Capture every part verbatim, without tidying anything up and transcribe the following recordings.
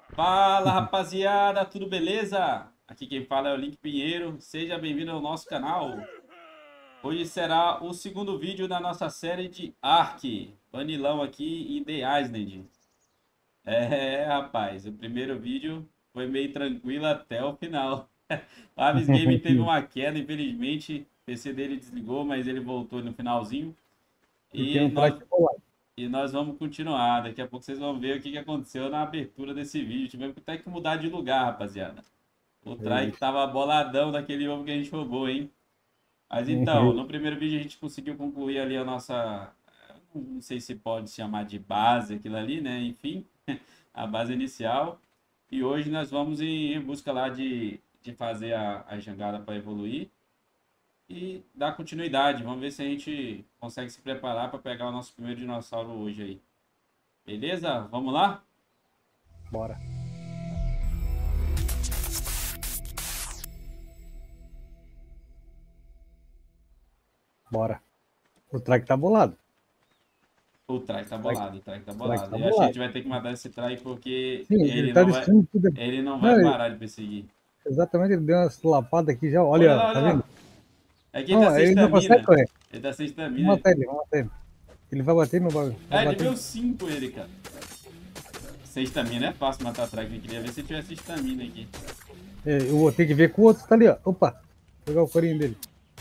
Fala rapaziada, tudo beleza? Aqui quem fala é o Link Pinheiro, seja bem-vindo ao nosso canal. Hoje será o segundo vídeo da nossa série de Ark, Vanilão aqui em The Island. É, rapaz, o primeiro vídeo foi meio tranquilo até o final. O Avis Game teve uma queda, infelizmente, o P C dele desligou, mas ele voltou no finalzinho. Porque E não nós, track bolado. E nós vamos continuar. Daqui a pouco vocês vão ver o que que aconteceu na abertura desse vídeo. Tivemos até que mudar de lugar, rapaziada. O Trike Ixi. tava boladão daquele ovo que a gente roubou, hein? Mas então, no primeiro vídeo a gente conseguiu concluir ali a nossa. Não sei se pode chamar de base aquilo ali, né? Enfim, a base inicial. E hoje nós vamos em busca lá de, de fazer a, a jangada para evoluir e dar continuidade. Vamos ver se a gente consegue se preparar para pegar o nosso primeiro dinossauro hoje aí. Beleza? Vamos lá? Bora. Bora. O track tá bolado. O Trike tá O track, bolado, o Trike tá o track bolado. tá Eu acho que a gente bolado. vai ter que matar esse Trike porque Sim, ele ele tá não vai, destruindo tudo. ele não Não, vai ele- parar de perseguir. exatamente, ele deu uma lapada aqui já. Olha Olha, lá, olha tá vendo? lá. É que ele tá Não, sem ele não consegue estamina. correr. Ele tá sem Vamos estamina. matar ele, vamos matar ele. Ele vai bater no bagulho. Vai Ah, ele bater. veio cinco ele, cara. Sem estamina é fácil matar Trike. Eu queria ver se tivesse estamina aqui. É, eu vou ter que ver com o outro, tá ali, ó. Opa. Vou pegar o corinho dele.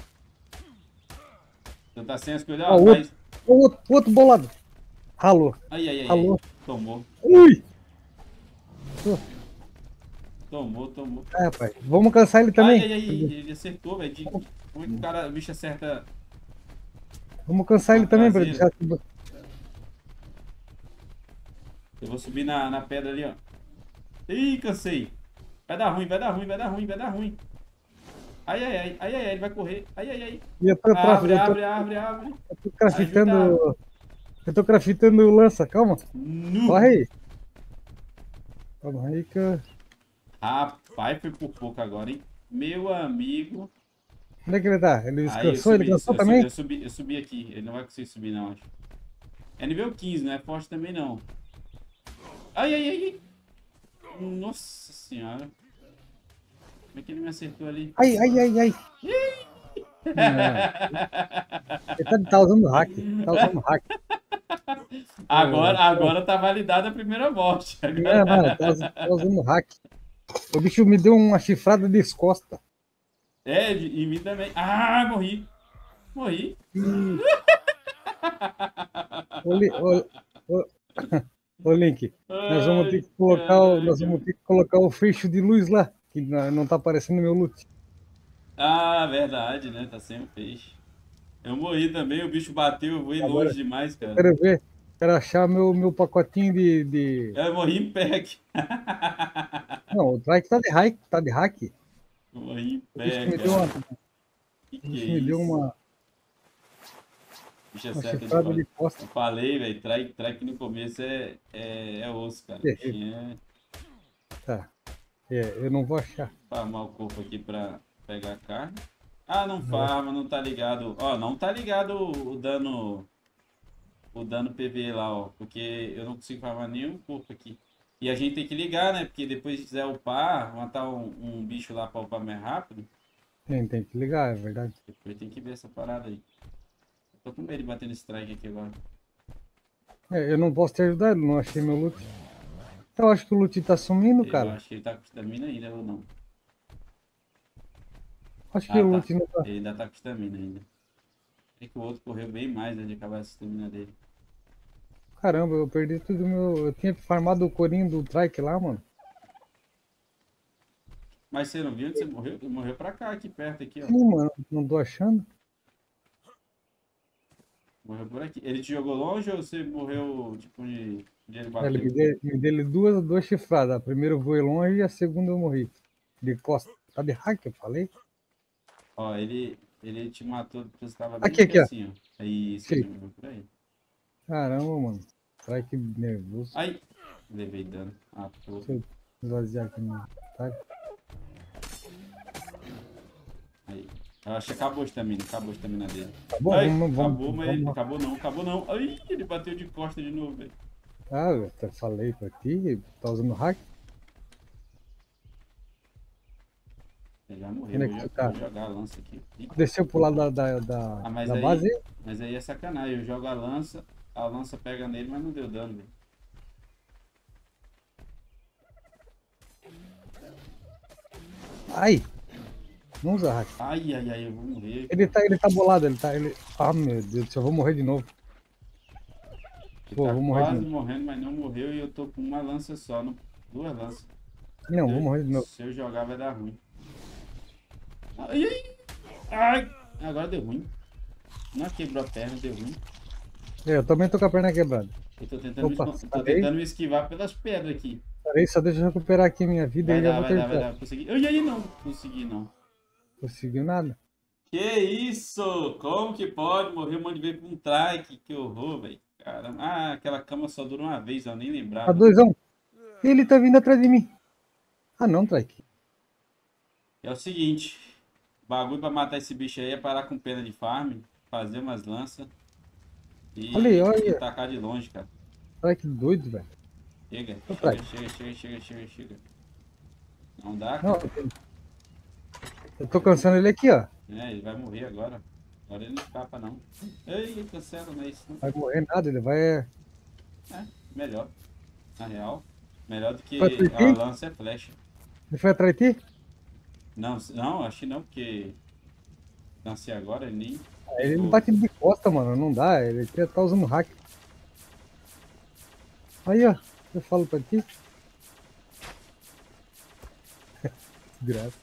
Tu tá sem as coisas. Ó, Ó, o mas. outro, o outro, o outro bolado. Ralou. Ai, ai, ai, ai. Ralou. Tomou. Ui! Tomou, tomou. É, rapaz. Vamos cansar ele Ai, também. ai, ai. Ele acertou, velho. De- Como é que o cara, o bicho acerta Vamos cansar na ele também pra traseira? deixar. Eu vou subir na, na pedra ali, ó. Ih, cansei. Vai dar ruim, vai dar ruim, vai dar ruim, vai dar ruim. Ai, ai, ai, ai, ai, ai, ele vai correr. Ai, ai, ai. E eu tô, tra- Abre, eu tô, abre, abre, abre. eu tô Ajuda. craftando. Eu tô craftando o lança, calma. Nu. Corre aí. Calma aí que eu... Rapaz, foi por pouco agora, hein? Meu amigo. Onde é que ele tá? Ele Aí eu descansou? Ele subi, eu cansou subi, também? eu subi, eu subi aqui. Ele não vai conseguir subir, não, acho. É nível quinze, não é forte também, não. Ai, ai, ai, ai. Nossa senhora. Como é que ele me acertou ali? Ai, ai, ai, ai. Ele tá, tá usando hack. Tá usando hack. Agora, agora tá validada a primeira morte. Não, não, tá, usando- tá usando hack. O bicho me deu uma chifrada de costa. É, de- em mim também. Ah, morri. Morri. Ih. Ô, Li- ô, ô, ô, Link, nós vamos ter Ai, que colocar, o- nós caraca. vamos ter que colocar o fecho de luz lá, que não, não tá aparecendo no meu loot. Ah, verdade, né? Tá sem o peixe. Eu morri também, o bicho bateu, eu voei Agora, longe demais, eu cara. quero ver, quero achar meu, meu pacotinho de, de... Eu morri em pé aqui. Não, o Trike tá de hack, tá de hack. Eu morri em O bicho pé, me deu cara. uma, Que o que é bicho me deu isso? uma, Bicho uma acerta de chifrada costa. de costa. Eu falei, velho, track, track no começo é, é, é osso, cara. Terrível. Tinha Tá. É, eu não vou achar. que farmar o corpo aqui pra pegar a carne. Ah, não Não. farma, não tá ligado. Ó, não tá ligado o o dano. O dano P V lá, ó. Porque eu não consigo farmar nenhum corpo aqui. E a gente tem que ligar, né? Porque depois se quiser upar, matar um, um bicho lá pra upar mais rápido. Tem, tem que ligar, é verdade. Depois tem que ver essa parada aí. Tô com medo de bater no strike aqui agora. É, eu não posso te ajudar, eu não achei meu loot. Então, eu acho que o loot tá sumindo, Eu cara. acho que ele tá com estamina ainda ou não. Acho que Ah, o tá. loot não tá. Ele ainda tá com estamina ainda. É que o outro correu bem mais, né? De acabar essa estamina dele. Caramba, eu perdi tudo meu. Eu tinha farmado o corinho do Trike lá, mano. Mas você não viu onde você morreu? Ele morreu pra cá, aqui perto, aqui, ó. Sim, mano, não tô achando. Morreu por aqui. Ele te jogou longe ou você morreu, tipo, de, de ele Ele bateu? me deu, me deu duas, duas chifradas. A primeira eu voei longe e a segunda eu morri. De costa. Tá de hack, eu falei? Ó, ele, ele te matou porque você tava bem Aqui, aqui, ó. assim, ó. É isso, Sim. ele morreu por aí. Caramba, mano. Trike nervoso. Ai! Levei dano. Ah, pô. Deixa eu esvaziar aqui no Trike. Aí. Eu acho que acabou a estamina, acabou a estamina dele. Tá bom, Ai, vamos, vamos. acabou, mas ele, vamos. acabou não, acabou não. Ai, ele bateu de costa de novo, velho. Ah, eu até falei pra ti, tá usando hack? Ele já morreu, Onde é vou que tu jo- tá? vou jogar a lança aqui. Ih, Desceu pro lado da, da, da, ah, mas da aí, base aí? mas aí é sacanagem. Eu jogo a lança, a lança pega nele, mas não deu dano, velho. Ai! Não usa hack. Ai, ai, ai, eu vou morrer, Ele cara. tá, ele tá bolado, ele tá. Ele... Ah, meu Deus do céu, eu vou morrer de novo. Ele Pô, eu tá vou morrer de quase novo. morrendo, mas não morreu e eu tô com uma lança só, não- duas lanças. Não, Se vou eu, morrer de novo. se eu jogar vai dar ruim. Ai, ai, ai, agora deu ruim. Não quebrou a perna, deu ruim. É, eu também tô com a perna quebrada. Eu tô tentando, me Opa, escon- tô parei. tentando me esquivar pelas pedras aqui. Parei, só deixa eu recuperar aqui minha vida Vai e já dar, vou vai dar, vai tentar. dar. Consegui. Ai, ai, não consegui, não. Conseguiu nada. Que isso? Como que pode morrer um monte de vez com um trike? Que horror, velho. Caramba. Ah, aquela cama só dura uma vez, eu nem A lembrava. doisão. Ele tá vindo atrás de mim. Ah, não, Trike. É o seguinte, o bagulho pra matar esse bicho aí é parar com pena de farm, fazer umas lanças Olha aí, e, e olha. tacar de longe, cara. Trike doido, velho. Chega, Ô, chega, Trike. chega, chega, chega, chega, chega. Não dá, Não, cara. eu tô cansando ele aqui, ó. É, ele vai morrer agora. Agora ele não escapa, não. Ei, cancela, não é isso, não. Vai morrer nada, ele vai. É, melhor, na real. Melhor do Foi que atrás a de ti? lança é flecha. Ele foi atrás de ti? Não, não, acho que não, porque cansei agora, ele nem Ele não pegou. bate de costa, mano. Não dá. Ele tá usando hack. Aí, ó. Eu falo pra ti. Graça.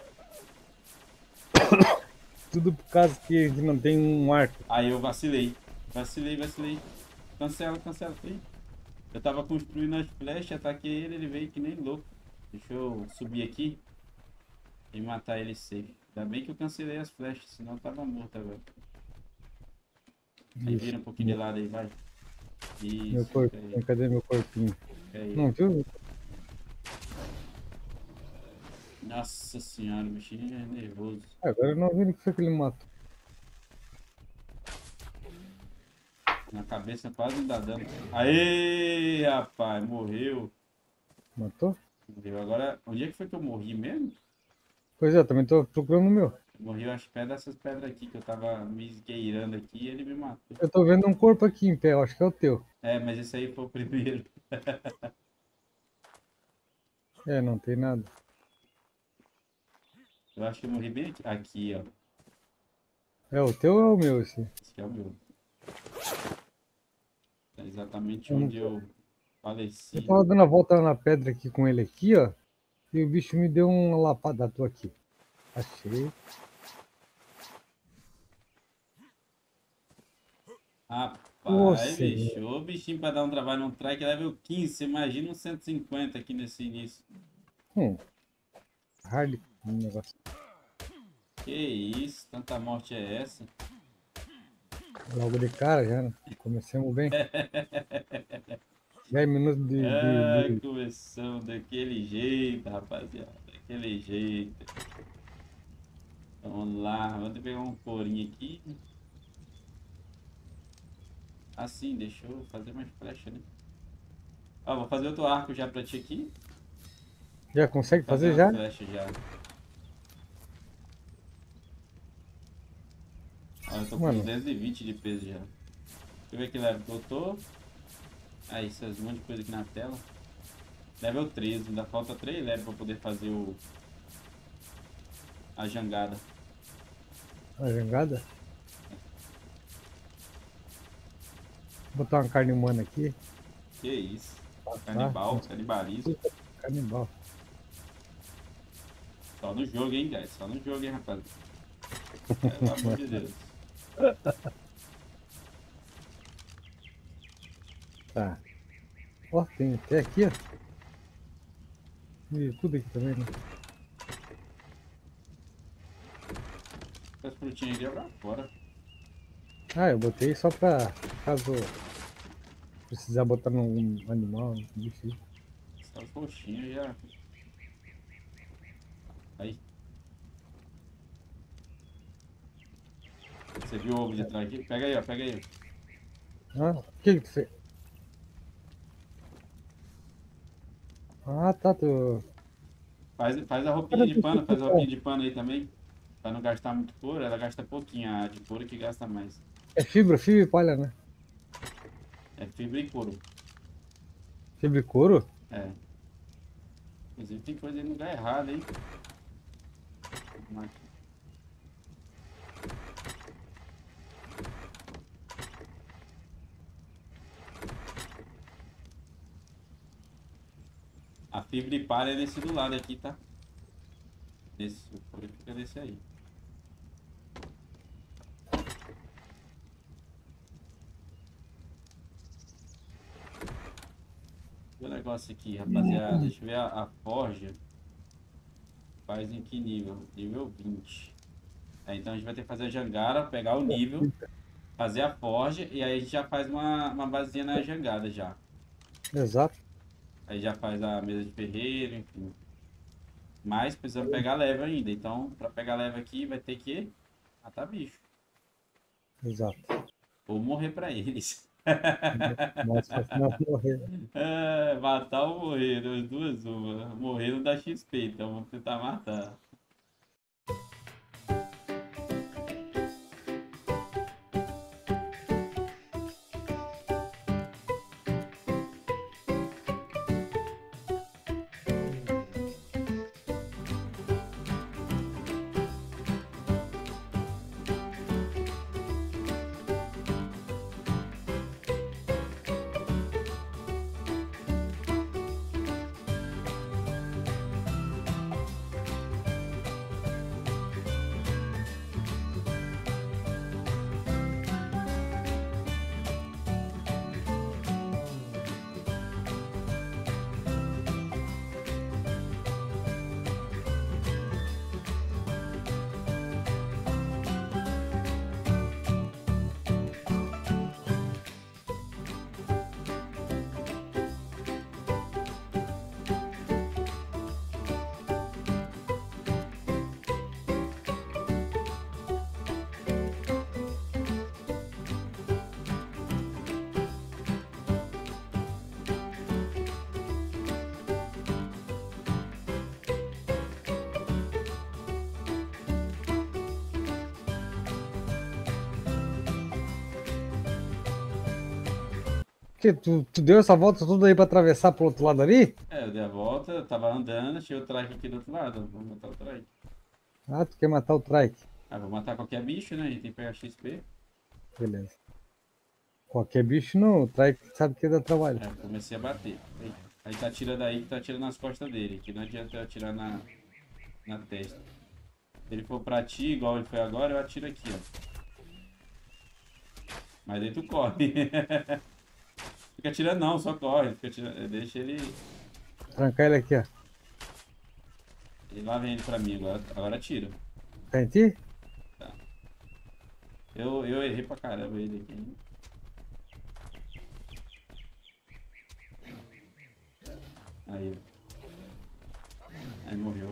Tudo por causa que a gente não tem um arco. Aí eu vacilei. Vacilei, vacilei. Cancela, cancela. Ih, eu tava construindo as flechas, ataquei ele, ele veio que nem louco. Deixa eu subir aqui e matar ele safe. Ainda bem que eu cancelei as flechas, senão eu tava morto agora. Aí vira um pouquinho de lado aí, vai. Meu Isso, fica aí, corpinho, cadê meu corpinho? fica aí. Não viu? Nossa senhora, o bichinho é nervoso. Agora eu não vi o que foi que ele matou. Na cabeça quase não dá dano. Aê, rapaz, morreu. Matou? Morreu. Agora, onde é que foi que eu morri mesmo? Pois é, eu também tô procurando o meu. Morri, eu acho, perto dessas pedras aqui, que eu tava me esgueirando aqui e ele me matou. Eu tô vendo um corpo aqui em pé, eu acho que é o teu. É, mas esse aí foi o primeiro. É, não tem nada. Eu acho que eu morri bem aqui. Aqui, ó. É o teu ou é o meu esse? Esse aqui é o meu. É exatamente Eu não onde eu faleci. Eu tava dando a volta na pedra aqui com ele aqui, ó. E o bicho me deu uma lapada. Tô aqui. Achei. Rapaz, Nossa, bicho. Ô bichinho pra dar um trabalho no track level quinze. Você imagina um cento e cinquenta aqui nesse início. hum, hard um negócio. Que isso? Tanta morte é essa? Logo de cara já, né? Começamos bem. dez minutos de, Ah, de, de... começamos daquele jeito, rapaziada. Daquele jeito. Vamos lá. Vamos pegar um corinho aqui. Assim, deixa eu fazer mais flecha, né? Ó, vou fazer outro arco já pra ti aqui. Já consegue fazer Fazer já? uma flecha já. Ó, eu tô com Mano. duzentos e vinte de peso já. Deixa eu ver que level que eu tô. Aí, essas monte de coisa aqui na tela. Level treze, ainda falta três levels pra poder fazer o... a jangada. A jangada? Vou botar uma carne humana aqui. Que isso? Tá, Canibal, tá. canibalismo. Canibal. Só no jogo, hein, guys? Só no jogo, hein, rapaz? Pelo amor de Deus. Tá. Ó, tem até aqui, ó. E tudo aqui também, né? Essas frutinhas aqui é pra fora. Ah, eu botei só pra caso precisar botar num animal, num bicho. Só os roxinhos já. Aí. Você viu o ovo de trás aqui? Pega aí, ó. Pega aí. Ah, o que que tu fez? Ah, tá, tu... Faz, faz a roupinha Cara, de tu- pano, tu- faz a roupinha de pano aí também. Pra não gastar muito couro, ela gasta pouquinho, a de couro que gasta mais. É fibra, fibra e palha, né? É fibra e couro. Fibra e couro? É. Inclusive tem coisa aí no lugar errado, hein? Vamos aqui. A fibra e palha é nesse do lado aqui, tá? Nesse, o couro fica nesse aí. O negócio aqui, rapaziada. Deixa eu ver a, a forja. Faz em que nível? Nível vinte. É, então a gente vai ter que fazer a jangada, pegar o nível, fazer a forja e aí a gente já faz uma, uma basezinha na jangada já. Exato. Aí já faz a mesa de ferreiro, enfim. Mas precisamos pegar leva ainda. Então, para pegar leva aqui, vai ter que matar bicho. Exato. Ou morrer para eles. Mas faz não morrer. É, matar ou morrer, das duas uma. Morrer não dá X P, então vamos tentar matar. Que, tu, tu deu essa volta toda aí pra atravessar pro outro lado ali? É, eu dei a volta, eu tava andando, achei o trike aqui do outro lado. Vou matar o trike. Ah, tu quer matar o trike. Ah, vou matar qualquer bicho, né? A gente tem que pegar X P. Beleza. Qualquer bicho não, o trike sabe que dá trabalho. É, comecei a bater. Aí, aí tá atirando aí que tá atirando nas costas dele. Que não adianta eu atirar na, na testa. Se ele for pra ti, igual ele foi agora, eu atiro aqui, ó. Mas aí tu corre. Fica atirando não, só corre. Fica atirando, deixa ele. Trancar ele aqui, ó. E lá vem ele pra mim agora. Agora atira. Tá em ti? Tá. Eu, eu errei pra caramba ele aqui. Aí. Aí morreu.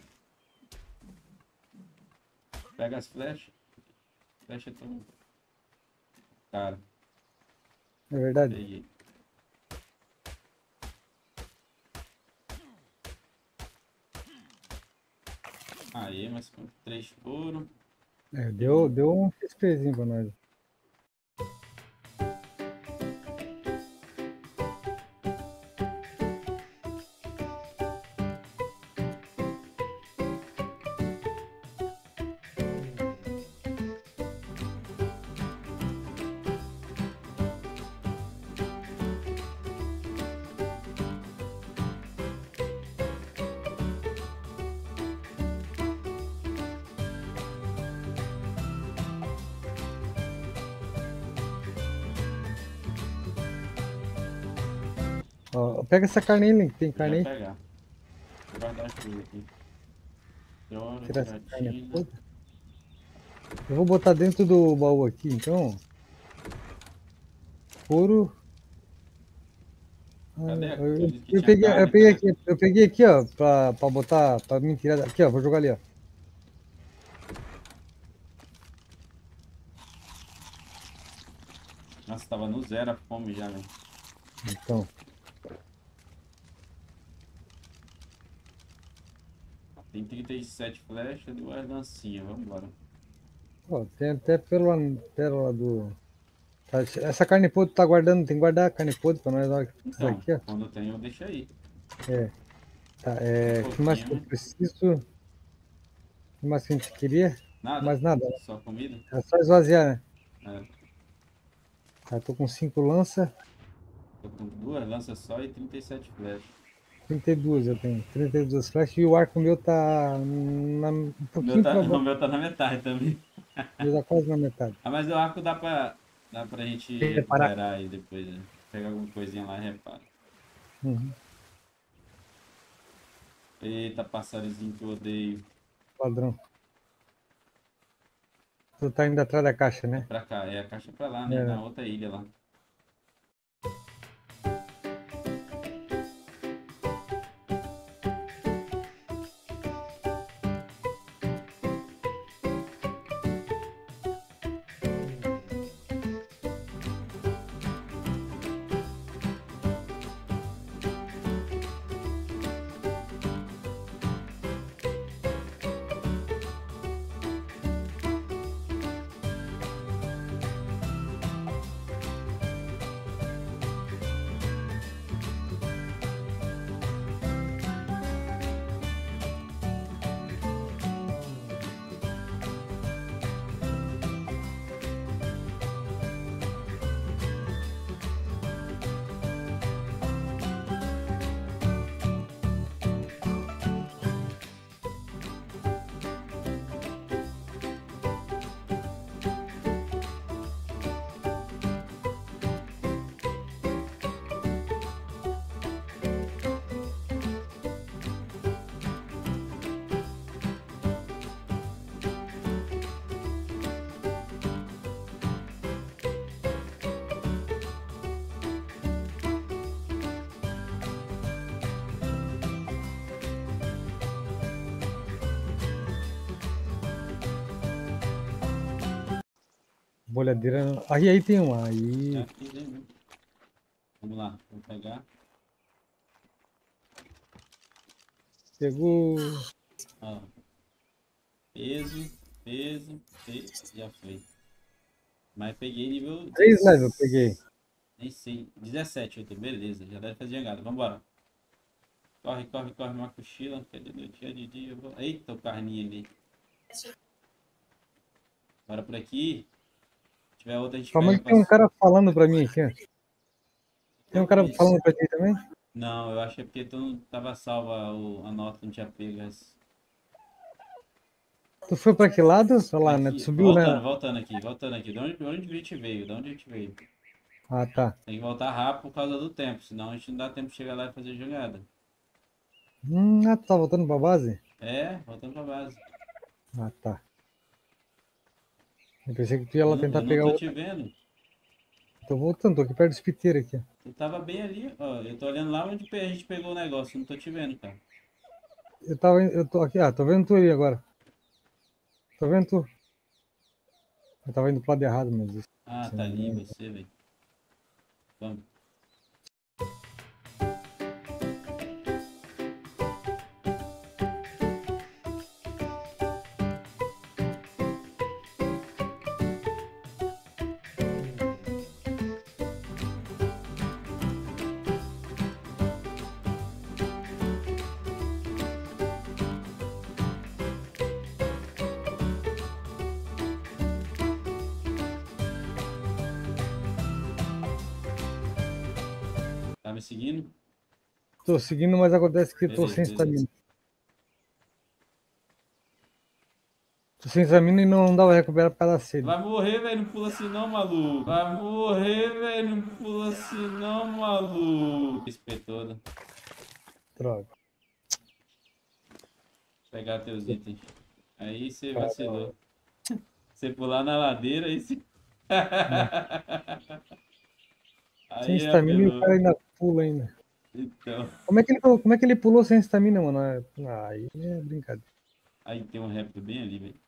Pega as flechas. Flecha tão. Cara, É verdade. peguei. Aí, mas com três foram. É, deu, deu um XPzinho pra nós. Ó, pega essa carne aí, Link. Tem Já carne aí? pegar. Vou guardar as coisas aqui. Droga, Tirar essa carne queratina. toda. Eu vou botar dentro do baú aqui, então. Couro. Ah, Cadê a eu, tu disse que eu tinha peguei, carne? eu peguei Cadê? aqui, eu peguei aqui, ó, pra, pra botar, pra me tirar. Aqui, ó, vou jogar ali, ó. Nossa, tava no zero a fome já, velho. Então. Tem trinta e sete flechas e duas lancinhas. Vambora. Ó, tem até pérola, pérola do. Tá, essa carne podre tá guardando, tem que guardar a carne podre pra nós na hora que precisar Então, aqui, ó. quando tem, eu deixo aí. É, tá, Um é, que mais pouquinho, que eu né? preciso? O que mais que a gente queria? Nada? Mais nada, né? Só comida? É só esvaziar, né? É, Tá, tô com cinco lanças, tô com duas lanças só e trinta e sete flechas. trinta e duas eu tenho, trinta e duas flechas e o arco meu tá na, um O meu pouquinho tá, pra o baixo, meu tá na metade também. o meu tá quase na metade. Ah, mas o arco dá pra, dá pra gente Reparar. recuperar aí depois, né? Pega alguma coisinha lá e repara. Uhum. Eita, passarinho que eu odeio. Padrão. Tu tá indo atrás da caixa, É né? pra cá, é a caixa pra lá, né? É, Na outra ilha lá. bolhadeira. Aí, aí tem uma. Já Aí. fiz aí mesmo. Vamos lá, vou pegar. Pegou. Ó, peso, peso, peso. Já foi. Mas peguei nível Três level eu dez. peguei. Nem sei. dezessete eu tô. Beleza, já deve fazer jangada. Vambora. Corre, corre, corre, uma cochila. Que é de noite, é de dia. Eu vou... Eita, o carninho ali. Bora por aqui. Se tiver outra, a gente Calma aí, pega. que tem um Pass... cara falando pra mim aqui, ó. Tem um cara Isso. falando pra ti também? Não, eu acho que é porque tu não tava salva o... a nota, não tinha pego as... Tu foi pra que lado? Olha lá, né? Tu Aqui, subiu, né? voltando, voltando aqui, voltando aqui. De onde, de onde a gente veio? De onde a gente veio? Ah, tá. Tem que voltar rápido por causa do tempo, senão a gente não dá tempo de chegar lá e fazer jogada. Hum, ah, tu tá voltando pra base? É, voltando pra base. Ah, tá. Eu pensei que tu ia Eu lá não, tentar eu não pegar tô te outra. vendo. Tô voltando, tô aqui perto do espiteiro aqui, ó. Tu tava bem ali, ó. Eu tô olhando lá onde a gente pegou o negócio, eu não tô te vendo, cara. Eu tava, eu tô aqui, ah, tô vendo tu aí agora. Tô vendo tu. Eu tava indo pro lado errado, mas isso. Ah, tá ali você, velho. Vamos. Tá me seguindo? Tô seguindo, mas acontece que eu tô Beleza, sem beleza. estamina. Tô sem estamina e não dá pra recuperar por causa da sede. Vai morrer, velho. Não pula assim não, maluco. Vai morrer, velho. Não pula assim não, maluco. Espetou. Droga. Pegar teus itens. Aí você Tá, vacilou. Você pular na ladeira, aí você. né? Sem Aí estamina e o apelou. cara ainda pula ainda. Então. Como é que ele, como é que ele pulou sem estamina, mano? Ah, aí é brincadeira. Aí tem um réplica bem ali, velho.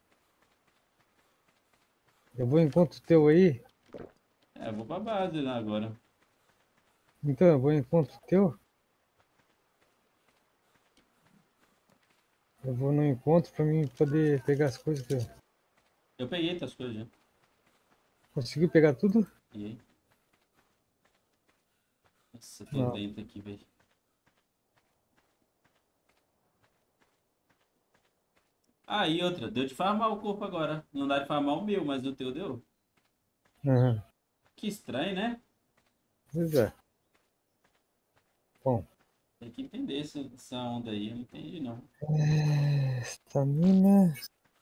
Eu vou encontro teu aí. É, eu vou pra base lá agora. Então, eu vou encontro teu. Eu vou no encontro pra mim poder pegar as coisas que eu... Eu peguei tuas coisas já. Conseguiu pegar tudo? E aí? Nossa, tô Não. lento aqui, velho. Ah, e outra, deu de farmar o corpo agora. Não dá de farmar o meu, mas o teu deu. Aham. Que estranho, né? Pois é. Bom. Tem que entender essa, essa onda aí. Eu não entendi, não. É, estamina.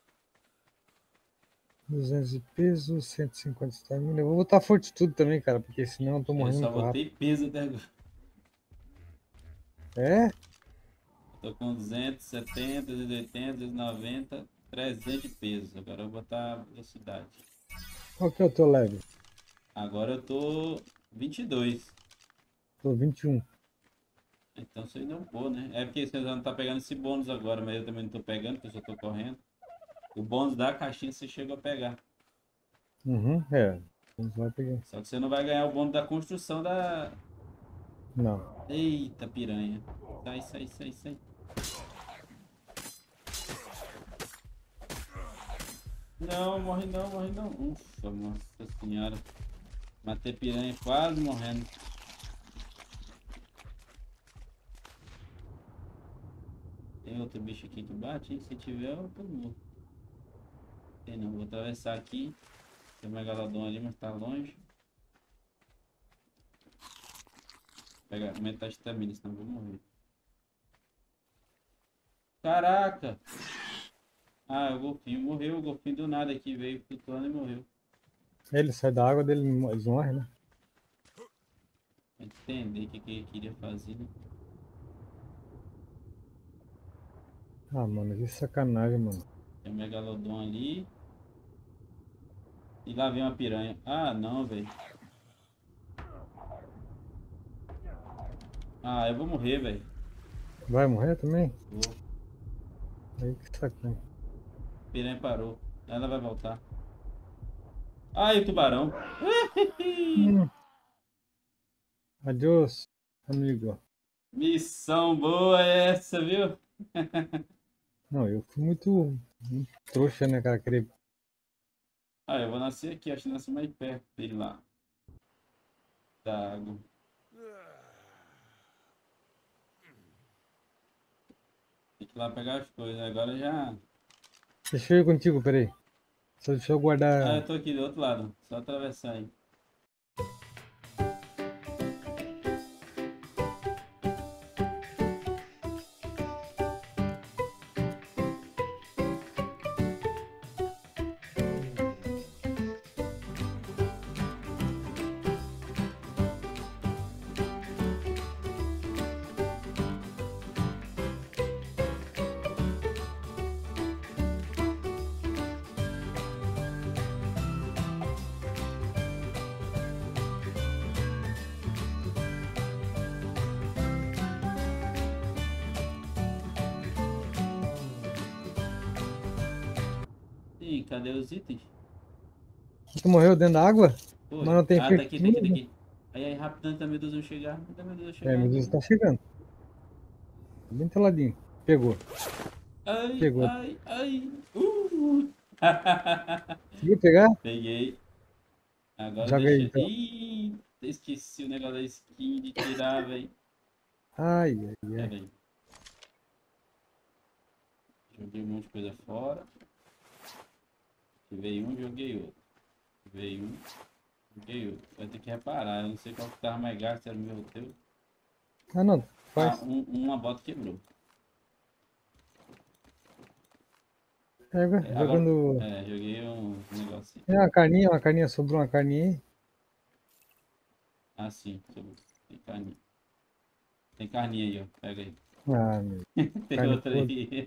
duzentos de peso, cento e cinquenta de estamina. Eu vou botar fortitude também, cara, porque senão eu tô Eu morrendo só muito rápido. botei peso até agora. É? Tô com duzentos, setenta, duzentos e oitenta, duzentos e noventa, trezentos de peso. Agora eu vou botar velocidade. Qual que é o teu level? Agora eu tô vinte e dois. Tô vinte e um. Então você ainda é um pô, né? É porque você já não tá pegando esse bônus agora, mas eu também não tô pegando, porque eu só tô correndo. O bônus da caixinha você chegou a pegar. Uhum, é. Vamos lá pegar. Só que você não vai ganhar o bônus da construção da. Não. Eita piranha. Sai, sai, sai, sai. Não, morre não, morre não. Ufa, nossa senhora. Matei piranha quase morrendo. Tem outro bicho aqui que bate, hein? Se tiver, eu tô morto. Tem não, vou atravessar aqui. Tem um megalodon ali, mas tá longe. Pegar, aumentar a estamina, senão eu vou morrer. Caraca! Ah, o golfinho morreu. O golfinho do nada aqui veio flutuando e morreu. Ele sai da água dele, eles morrem, né? Pra entender o que, que ele queria fazer, né? Ah, mano, que sacanagem, mano. Tem um megalodon ali. E lá vem uma piranha. Ah, não, velho. Ah, eu vou morrer, velho. Vai morrer também? Vou. Aí que sacanagem. A piranha parou. Ela vai voltar. Ai, o tubarão. Hum, Adiós, amigo. Missão boa essa, viu? Não, eu fui muito, muito trouxa, né, cara? Querer... Ah, eu vou nascer aqui. Acho que nasci mais perto dele lá. Da água. Tem que ir lá pegar as coisas. Agora já. Deixa eu ir contigo, peraí. Só deixa eu Ah, guardar. eu tô aqui do outro lado. Só atravessar aí. Ih, cadê os itens? Tu morreu dentro da água? Mas Foi. não tem Ah, tá aqui, tá aqui, tá fortitude? aqui. Aí, aí, rápido, antes da Medusa chegar. Antes da Medusa É, chegar meu aqui. Deus, tá chegando. Bem teladinho. Pegou. Ai, Pegou. ai, ai. Uh! Conseguiu pegar? Peguei. Agora Joga aí, deixa. então. Ih, esqueci o negócio da skin de tirar, velho. Ai, ai, ai. Pera aí. Joguei um monte de coisa fora. Veio um, joguei outro. Veio um, joguei outro. Vai ter que reparar. Eu não sei qual que tava mais gasto, se era o meu ou o teu. Ah, não. Ah, Faz. um, uma bota quebrou. Pega, É, agora, jogando. é, joguei um negócio É uma carninha, uma carninha, sobrou uma carninha aí. assim. Sobrou. Tem carninha. Tem carninha aí, ó. Pega aí. Ah, meu. Tem Carne outra podre. aí.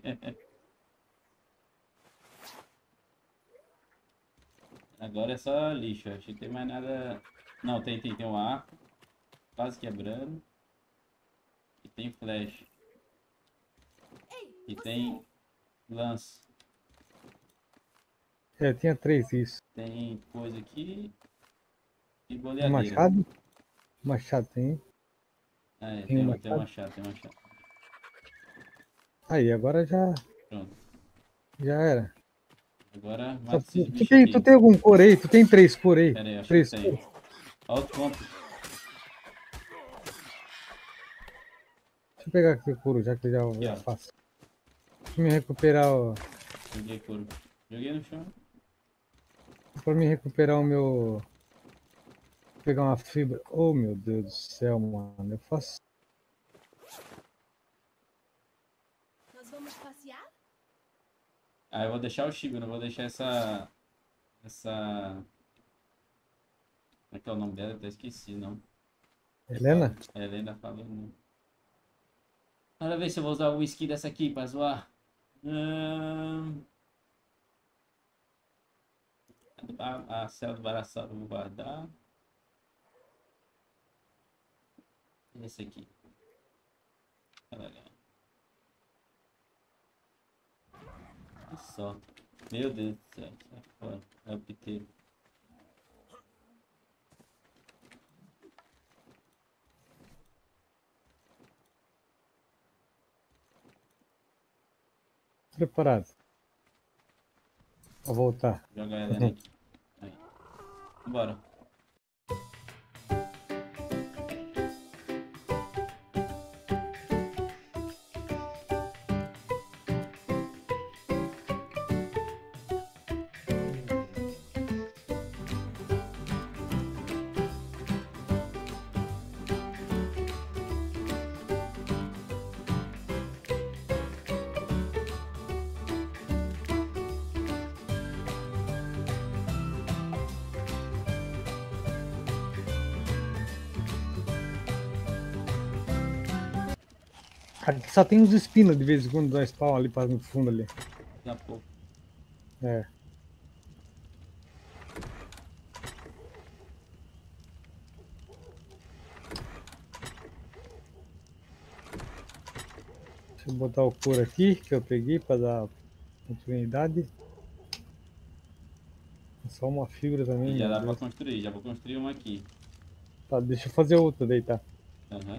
Agora é só lixo. Acho que não tem mais nada. Não, tem, tem, tem um arco. Quase quebrando. E tem flash. E tem lance. É, tinha três isso. Tem coisa aqui e Um boleadeira. machado. Machado tem. É, Tem um tem, tem um machado. machado, tem um machado. Aí, agora já. Já era. Agora Só mata esses tu, tu bichos tem, tu aqui. tem algum couro aí? Tu tem três couro aí? Pera aí, acho que eu Três tenho. couro? Olha o ponto. Deixa eu pegar aqui o couro, já que eu já, Aqui, já ó. faço. Deixa eu me recuperar o... Joguei couro. Joguei no chão. Pra me recuperar o meu... Vou pegar uma fibra. Oh, meu Deus do céu, mano. Eu faço... Nós vamos passear? Ah, eu vou deixar o Chico, não vou deixar essa... Essa... Como é que é o nome dela? Até esqueci, não. Helena? A Helena falou, não. Bora ver se eu vou usar o skin dessa aqui pra zoar. Hum... A, a cela do Baraçal eu vou guardar. Esse aqui. Tá legal. Olha só. Meu Deus do céu. Sai fora. É o piteiro. Preparado. Vou voltar. Joga a Helena aqui. Aí. Bora. Aqui só tem uns espinos de vez em quando dá spawn ali para no fundo ali. Daqui a pouco. É. Deixa eu botar o couro aqui que eu peguei para dar continuidade. Só uma fibra também, E já meu dá pra Deus. construir. Já vou construir uma aqui. Tá, deixa eu fazer outra daí, tá? Aham.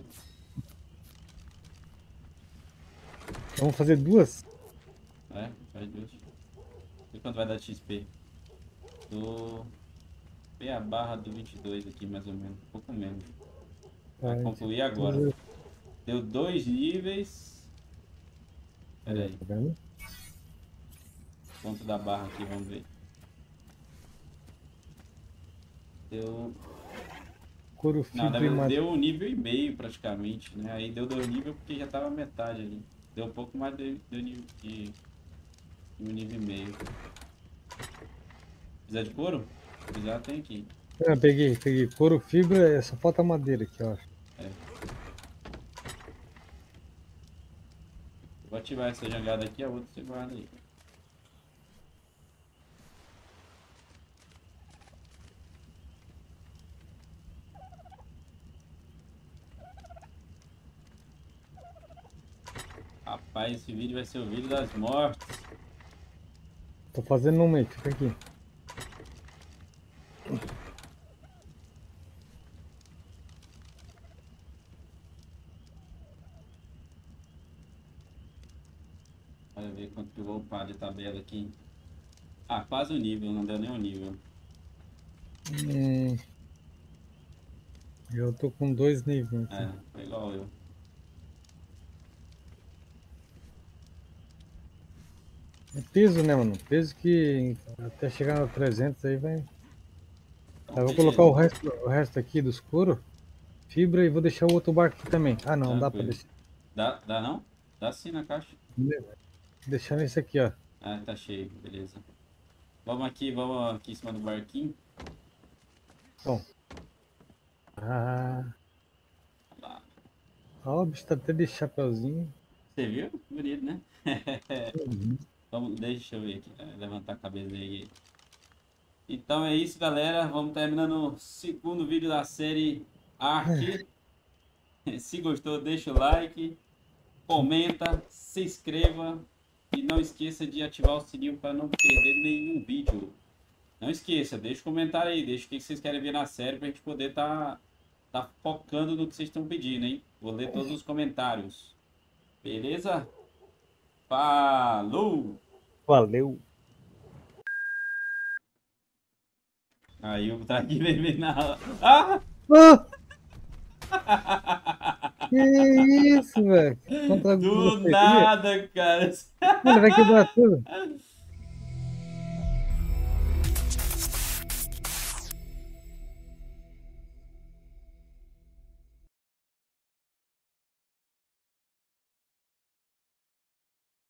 Vamos fazer duas? É, faz duas. E quanto vai dar de X P? Do... P a barra do vinte e dois aqui, mais ou menos. Um pouco menos. Vai Tá, concluir agora. Deu dois níveis. Pera aí, aí. tá vendo? Ponto da barra aqui, vamos ver. Deu... Couro Não, fibra deve- e madeira. deu um nível e meio praticamente, né? Aí deu dois níveis porque já tava metade ali. Deu um pouco mais de, de, nível- de, de um nível e meio. Precisa de couro? Se precisar, tem aqui. Ah, peguei, peguei. Couro fibra, é, só falta madeira aqui, ó. É. Vou ativar essa jangada aqui, a outra você guarda aí. Rapaz, esse vídeo vai ser o vídeo das mortes. Tô fazendo uma aí, fica aqui. Vai ver quanto que eu vou upar de tabela aqui. Ah, quase o nível, não deu nem o nível. Hum, eu tô com dois níveis aqui. É, foi igual eu. É peso, né, mano? Peso que até chegar no trezentos aí vai. Então, Tá, eu vou beleza. colocar o resto, o resto aqui do escuro, fibra, e vou deixar o outro barco aqui também. Ah, não, dá pra Tranquilo. deixar. Dá, dá não? Dá sim na caixa. Deixar nesse aqui, ó. Ah, tá cheio, beleza. Vamos aqui, vamos aqui em cima do barquinho. Bom. Ah, Lá. ó, o bicho tá até de chapeuzinho. Você viu? Bonito, né? Uhum. Vamos, deixa eu ver aqui, né? Levantar a cabeça aí. Então é isso, galera. Vamos terminando o segundo vídeo da série Ark. Se gostou, deixa o like, comenta, se inscreva e não esqueça de ativar o sininho para não perder nenhum vídeo. Não esqueça, deixa o comentário aí, deixa o que vocês querem ver na série para a gente poder estar tá, tá focando no que vocês estão pedindo, hein? Vou ler todos os comentários. Beleza? Falou! Valeu. Aí o Traque vem, vem na. Ah! Ah! Que isso, velho? Contra Do você. nada, cara. Ele vai quebrar tudo.